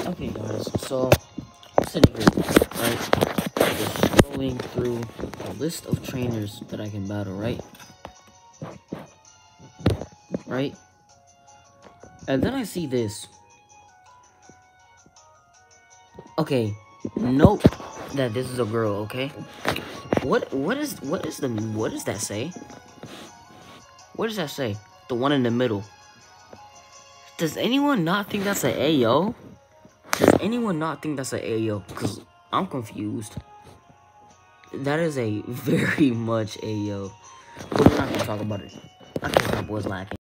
Okay, guys, so I'm sitting here, right? Just scrolling through a list of trainers that I can battle, right? Right? And then I see this. Okay, note that this is a girl, okay? What does that say? What does that say? The one in the middle. Does anyone not think that's an Ayo? Does anyone not think that's an Ayo? Because I'm confused. That is a very much Ayo. But we're not going to talk about it. I think that boy's lacking.